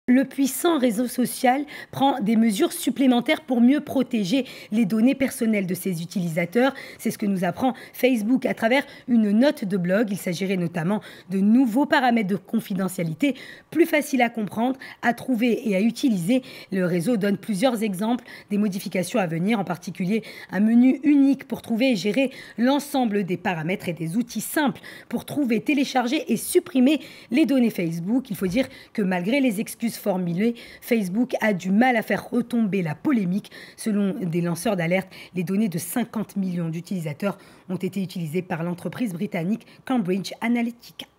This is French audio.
Le puissant réseau social prend des mesures supplémentaires pour mieux protéger les données personnelles de ses utilisateurs. C'est ce que nous apprend Facebook à travers une note de blog. Il s'agirait notamment de nouveaux paramètres de confidentialité plus faciles à comprendre, à trouver et à utiliser. Le réseau donne plusieurs exemples des modifications à venir, en particulier un menu unique pour trouver et gérer l'ensemble des paramètres et des outils simples pour trouver, télécharger et supprimer les données Facebook. Il faut dire que malgré les excuses formulées, Facebook a du mal à faire retomber la polémique. Selon des lanceurs d'alerte, les données de 50 millions d'utilisateurs ont été utilisées par l'entreprise britannique Cambridge Analytica.